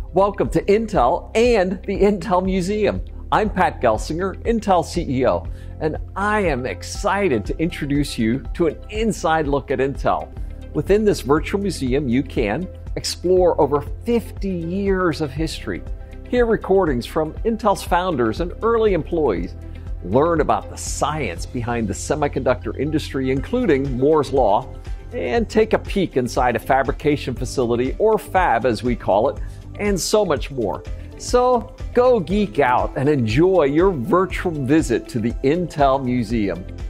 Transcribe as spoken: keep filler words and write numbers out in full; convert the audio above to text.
Welcome to Intel and the Intel Museum. I'm Pat Gelsinger, Intel C E O, and I am excited to introduce you to an inside look at Intel. Within this virtual museum, you can explore over fifty years of history, hear recordings from Intel's founders and early employees, learn about the science behind the semiconductor industry, including Moore's Law, and take a peek inside a fabrication facility, or fab as we call it, and so much more. So go geek out and enjoy your virtual visit to the Intel Museum.